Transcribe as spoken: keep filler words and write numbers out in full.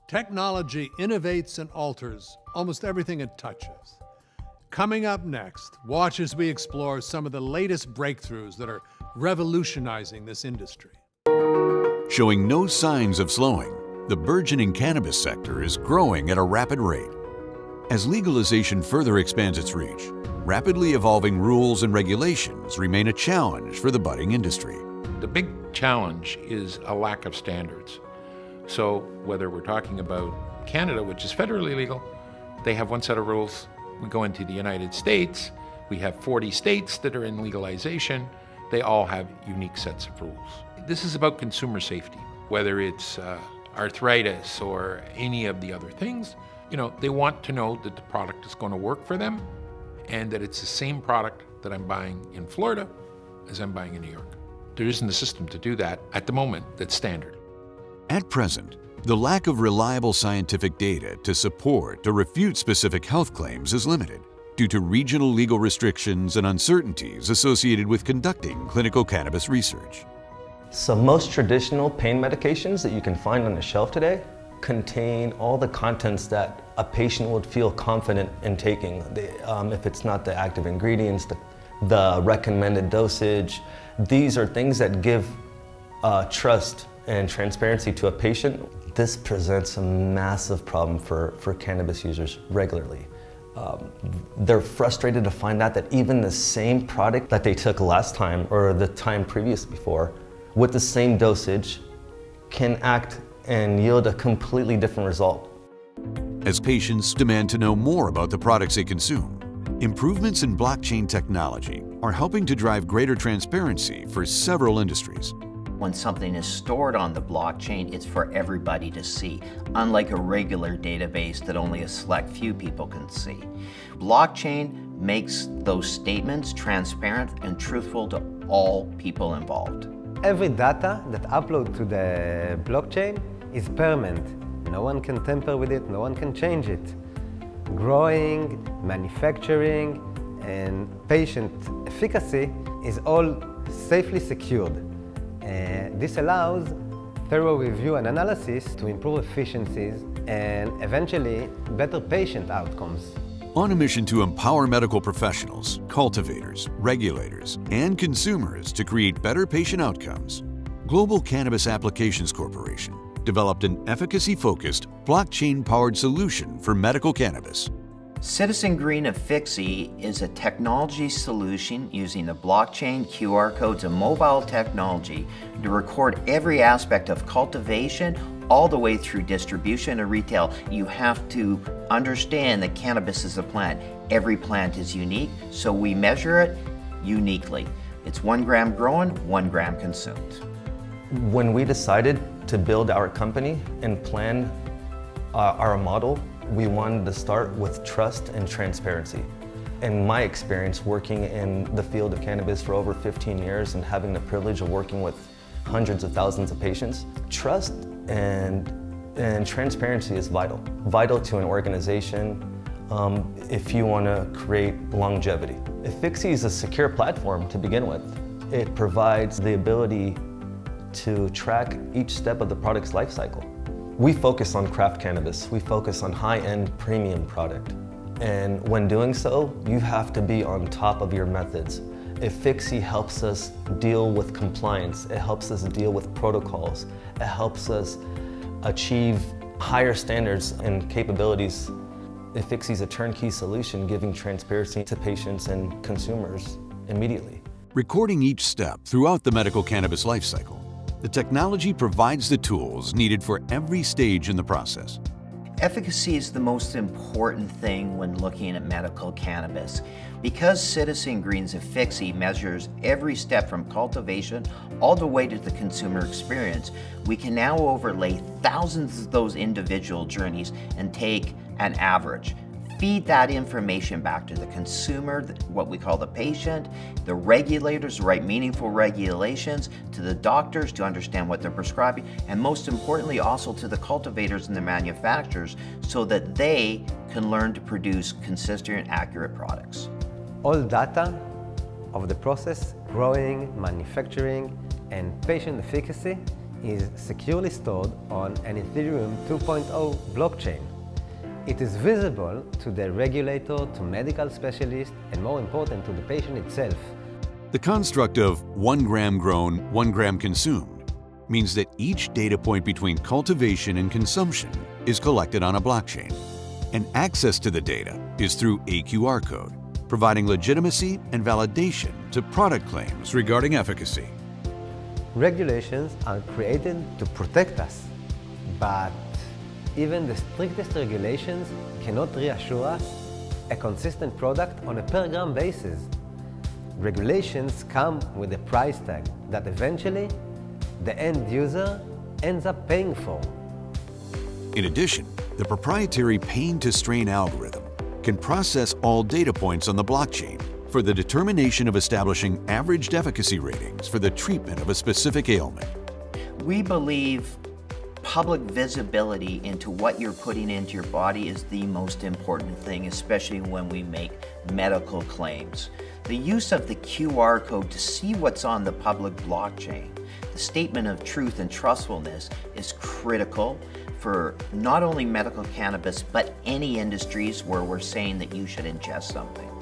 Technology innovates and alters almost everything it touches. Coming up next, watch as we explore some of the latest breakthroughs that are revolutionizing this industry. Showing no signs of slowing, the burgeoning cannabis sector is growing at a rapid rate. As legalization further expands its reach, rapidly evolving rules and regulations remain a challenge for the budding industry. The big challenge is a lack of standards. So whether we're talking about Canada, which is federally legal, they have one set of rules. We go into the United States, we have forty states that are in legalization. They all have unique sets of rules. This is about consumer safety, whether it's uh, arthritis or any of the other things. You know, they want to know that the product is going to work for them and that it's the same product that I'm buying in Florida as I'm buying in New York. There isn't a system to do that at the moment that's standard. At present, the lack of reliable scientific data to support or refute specific health claims is limited due to regional legal restrictions and uncertainties associated with conducting clinical cannabis research. So most traditional pain medications that you can find on the shelf today contain all the contents that a patient would feel confident in taking. They, um, if it's not the active ingredients, the, the recommended dosage, these are things that give uh, trust and transparency to a patient. This presents a massive problem for, for cannabis users regularly. Um, they're frustrated to find out that even the same product that they took last time or the time previous before with the same dosage can act and yield a completely different result. As patients demand to know more about the products they consume, improvements in blockchain technology are helping to drive greater transparency for several industries. When something is stored on the blockchain, it's for everybody to see, unlike a regular database that only a select few people can see. Blockchain makes those statements transparent and truthful to all people involved. Every data that upload to the blockchain is permanent. No one can tamper with it, no one can change it. Growing, manufacturing, and patient efficacy is all safely secured. Uh, this allows thorough review and analysis to improve efficiencies and eventually better patient outcomes. On a mission to empower medical professionals, cultivators, regulators, and consumers to create better patient outcomes, Global Cannabis Applications Corporation developed an efficacy-focused, blockchain-powered solution for medical cannabis. CitizenGreen Efixii is a technology solution using the blockchain, Q R codes, and mobile technology to record every aspect of cultivation all the way through distribution and retail. You have to understand that cannabis is a plant. Every plant is unique, so we measure it uniquely. It's one gram grown, one gram consumed. When we decided to build our company and plan uh, our model, we wanted to start with trust and transparency. In my experience working in the field of cannabis for over fifteen years and having the privilege of working with hundreds of thousands of patients, trust and, and transparency is vital. Vital to an organization um, if you want to create longevity. Efixii is a secure platform to begin with. It provides the ability to track each step of the product's life cycle. We focus on craft cannabis. We focus on high-end premium product. And when doing so, you have to be on top of your methods. Efixii helps us deal with compliance. It helps us deal with protocols. It helps us achieve higher standards and capabilities. Efixii is a turnkey solution giving transparency to patients and consumers immediately. Recording each step throughout the medical cannabis lifecycle, the technology provides the tools needed for every stage in the process. Efficacy is the most important thing when looking at medical cannabis. Because CitizenGreen's Efixii measures every step from cultivation all the way to the consumer experience, we can now overlay thousands of those individual journeys and take an average. Feed that information back to the consumer, what we call the patient, the regulators, write meaningful regulations, to the doctors to understand what they're prescribing, and most importantly also to the cultivators and the manufacturers so that they can learn to produce consistent and accurate products. All data of the process, growing, manufacturing, and patient efficacy is securely stored on an Ethereum two point oh blockchain. It is visible to the regulator, to medical specialists, and more important, to the patient itself. The construct of one gram grown, one gram consumed means that each data point between cultivation and consumption is collected on a blockchain, and access to the data is through a Q R code, providing legitimacy and validation to product claims regarding efficacy. Regulations are created to protect us, but even the strictest regulations cannot reassure us a consistent product on a per gram basis. Regulations come with a price tag that eventually the end user ends up paying for. In addition, the proprietary pain-to-strain algorithm can process all data points on the blockchain for the determination of establishing averaged efficacy ratings for the treatment of a specific ailment. We believe public visibility into what you're putting into your body is the most important thing, especially when we make medical claims. The use of the Q R code to see what's on the public blockchain, the statement of truth and trustfulness, is critical for not only medical cannabis, but any industries where we're saying that you should ingest something.